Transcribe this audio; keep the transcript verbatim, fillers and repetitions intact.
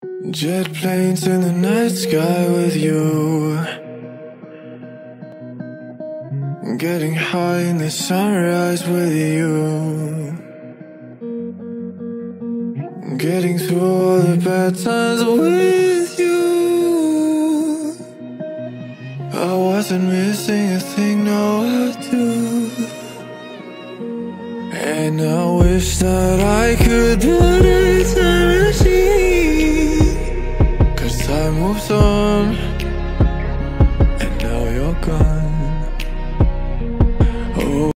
Jet planes in the night sky with you, getting high in the sunrise with you, getting through all the bad times with you. I wasn't missing a thing, no I do. And I wish that I could put it